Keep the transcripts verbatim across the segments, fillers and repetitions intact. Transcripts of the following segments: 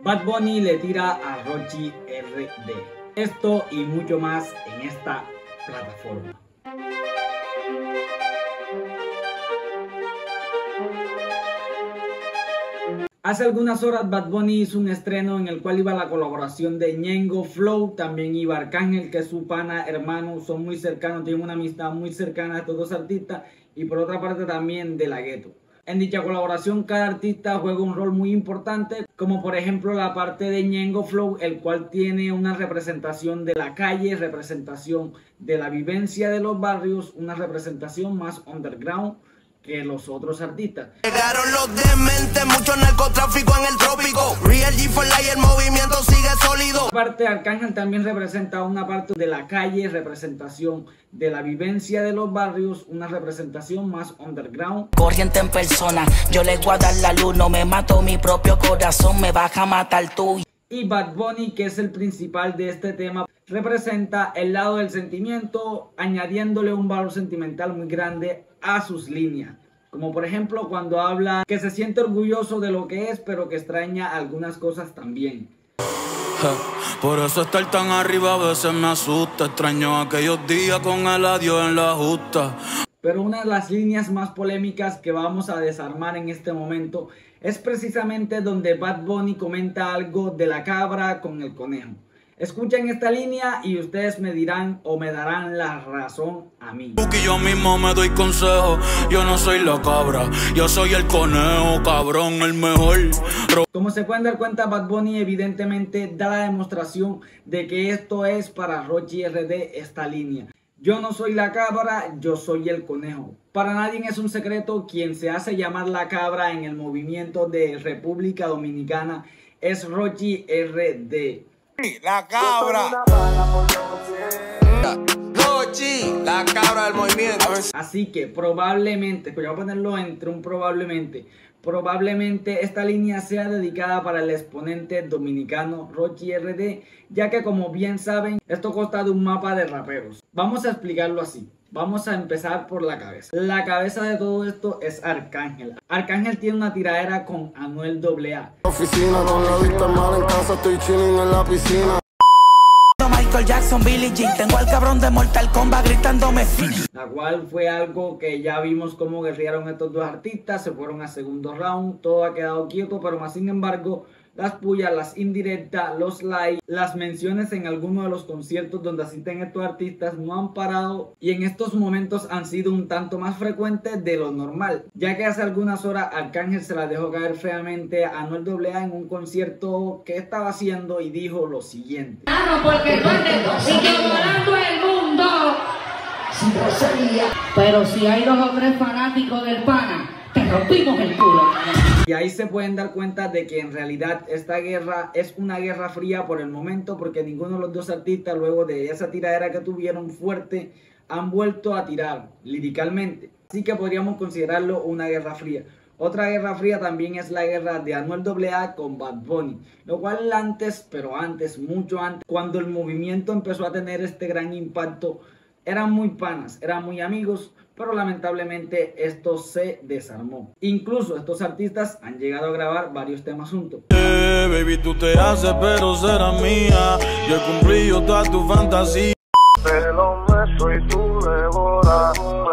Bad Bunny le tira a Rochy R D. Esto y mucho más en esta plataforma. Hace algunas horas Bad Bunny hizo un estreno en el cual iba la colaboración de Ñengo Flow, también iba Arcángel, que es su pana, hermano, son muy cercanos, tienen una amistad muy cercana a estos dos artistas, y por otra parte también De La Ghetto. En dicha colaboración cada artista juega un rol muy importante, como por ejemplo la parte de Ñengo Flow, el cual tiene una representación de la calle, representación de la vivencia de los barrios, una representación más underground que los otros artistas. Llegaron los dementes, mucho narcotráfico en el trópico. Real G for Life, el movimiento sigue sólido. Aparte, Arcángel también representa una parte de la calle, representación de la vivencia de los barrios, una representación más underground. Corriente en persona, yo le voy a dar la luz, no me mato mi propio corazón, me vas a matar tú. Y Bad Bunny, que es el principal de este tema, representa el lado del sentimiento, añadiéndole un valor sentimental muy grande a sus líneas. Como por ejemplo cuando habla que se siente orgulloso de lo que es, pero que extraña algunas cosas también. Por eso estar tan arriba a veces me asusta. Extraño aquellos días con el adiós en la justa. Pero una de las líneas más polémicas que vamos a desarmar en este momento es precisamente donde Bad Bunny comenta algo de la cabra con el conejo. Escuchen esta línea y ustedes me dirán o me darán la razón a mí. Porque yo mismo me doy consejo, yo no soy la cabra, yo soy el conejo, cabrón, el mejor. Como se pueden dar cuenta, Bad Bunny evidentemente da la demostración de que esto es para Rochy R D, esta línea. Yo no soy la cabra, yo soy el conejo. Para nadie es un secreto, quien se hace llamar la cabra en el movimiento de República Dominicana es Rochy R D. La cabra. Rochy, la cabra del movimiento. Así que probablemente, pues voy a ponerlo entre un probablemente, probablemente esta línea sea dedicada para el exponente dominicano Rochy R D, ya que como bien saben, esto consta de un mapa de raperos. Vamos a explicarlo así. Vamos a empezar por la cabeza. La cabeza de todo esto es Arcángel. Arcángel tiene una tiradera con Anuel doble A. Oficina, no la vista mal en casa, estoy chilling en la piscina. Michael Jackson, Billie Jean, tengo al cabrón de Mortal Kombat gritándome. La cual fue algo que ya vimos cómo guerrearon estos dos artistas, se fueron a segundo round, todo ha quedado quieto, pero más sin embargo, las pullas, las indirectas, los likes, las menciones en algunos de los conciertos donde asisten estos artistas no han parado y en estos momentos han sido un tanto más frecuentes de lo normal, ya que hace algunas horas Arcángel se la dejó caer feamente a Anuel doble A en un concierto que estaba haciendo y dijo lo siguiente. Claro, porque tú andes ignorando el mundo sin grosería. Pero si hay dos o tres fanáticos del pana, te rompimos el culo. Y ahí se pueden dar cuenta de que en realidad esta guerra es una guerra fría por el momento, porque ninguno de los dos artistas luego de esa tiradera que tuvieron fuerte han vuelto a tirar liricalmente. Así que podríamos considerarlo una guerra fría. Otra guerra fría también es la guerra de Anuel doble A con Bad Bunny, lo cual antes, pero antes, mucho antes, cuando el movimiento empezó a tener este gran impacto, eran muy panas, eran muy amigos, pero lamentablemente esto se desarmó. Incluso estos artistas han llegado a grabar varios temas juntos. Eh, baby, tú te haces, pero será mía. Yo he cumplido toda tu fantasía. Pero me soy tu devora,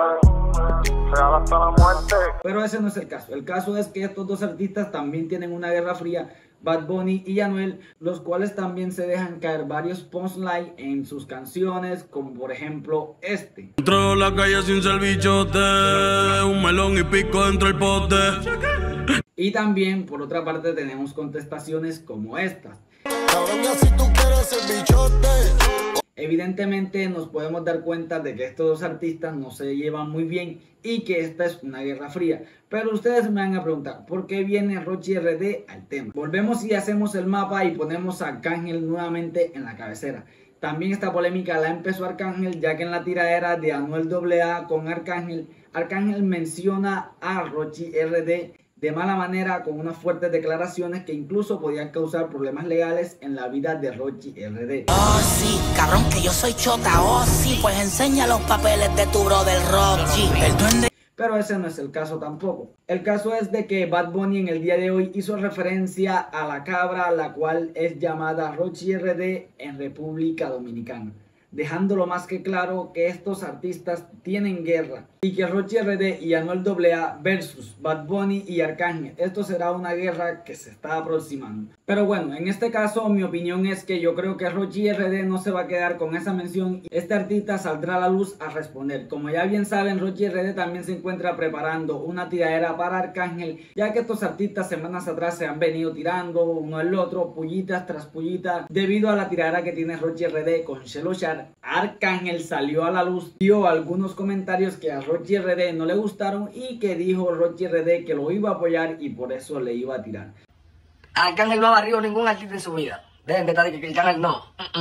real hasta la muerte. Pero ese no es el caso. El caso es que estos dos artistas también tienen una guerra fría, Bad Bunny y Anuel, los cuales también se dejan caer varios punchlines en sus canciones, como por ejemplo este. Entro a la calle sin ser bichote, un melón y pico dentro del pote. Y también, por otra parte, tenemos contestaciones como estas. Cabrón, y así tú quieres el bichote. Evidentemente nos podemos dar cuenta de que estos dos artistas no se llevan muy bien y que esta es una guerra fría. Pero ustedes me van a preguntar, ¿por qué viene Rochy R D al tema? Volvemos y hacemos el mapa y ponemos a Arcángel nuevamente en la cabecera. También esta polémica la empezó Arcángel, ya que en la tiradera de Anuel doble A con Arcángel, Arcángel menciona a Rochy R D de mala manera con unas fuertes declaraciones que incluso podían causar problemas legales en la vida de Rochy R D. Oh sí, cabrón que yo soy chota, oh sí, pues enseña los papeles de tu brother Rochy. El duende. Pero ese no es el caso tampoco. El caso es de que Bad Bunny en el día de hoy hizo referencia a la cabra, la cual es llamada Rochy R D en República Dominicana, dejándolo más que claro que estos artistas tienen guerra y que Rochy R D y Anuel A A versus Bad Bunny y Arcángel, esto será una guerra que se está aproximando. Pero bueno, en este caso mi opinión es que yo creo que Rochy R D no se va a quedar con esa mención y este artista saldrá a la luz a responder. Como ya bien saben, Rochy R D también se encuentra preparando una tiradera para Arcángel, ya que estos artistas semanas atrás se han venido tirando uno al otro, pullitas tras pullitas, debido a la tiradera que tiene Rochy R D con Shelo Shar. Arcángel salió a la luz, dio algunos comentarios que a Rochy R D no le gustaron y que dijo Rochy R D que lo iba a apoyar y por eso le iba a tirar. Arcángel no ha barrido ningún artista en su vida. Dejen de estar de que Arcángel no.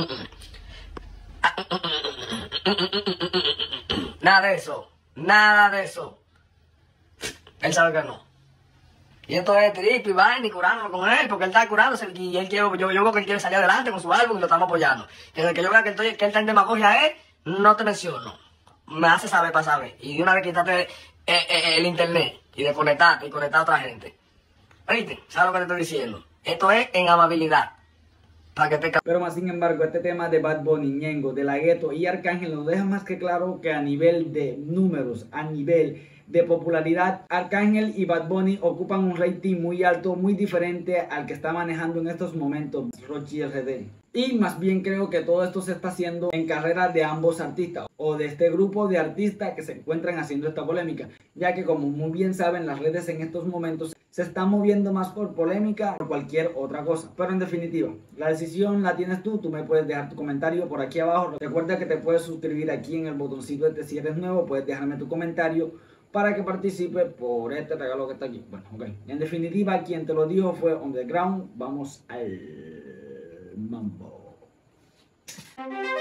Nada de eso. Nada de eso. Él sabe que no. Y esto es trip y vaina y curándolo con él, porque él está curándose y él quiere, yo, yo veo que él quiere salir adelante con su álbum y lo estamos apoyando. Desde que yo vea que, estoy, que él está en demagogia, él, no te menciono. Me hace saber para saber. Y de una vez quítate eh, eh, el internet y desconectarte y conectar a otra gente. ¿Viste? ¿Sabes lo que te estoy diciendo? Esto es en amabilidad. Para que te... Pero más sin embargo, este tema de Bad Bunny, Ñengo, De La Ghetto y Arcángel nos deja más que claro que a nivel de números, a nivel de popularidad, Arcángel y Bad Bunny ocupan un rating muy alto, muy diferente al que está manejando en estos momentos Rochy R D. Y más bien creo que todo esto se está haciendo en carrera de ambos artistas o de este grupo de artistas que se encuentran haciendo esta polémica, ya que como muy bien saben, las redes en estos momentos se están moviendo más por polémica que por cualquier otra cosa. Pero en definitiva, la decisión la tienes tú. Tú me puedes dejar tu comentario por aquí abajo. Recuerda que te puedes suscribir aquí en el botoncito este si eres nuevo. Puedes dejarme tu comentario para que participe por este regalo que está aquí. Bueno, ok. En definitiva, quien te lo dijo fue On The Ground. Vamos al mambo.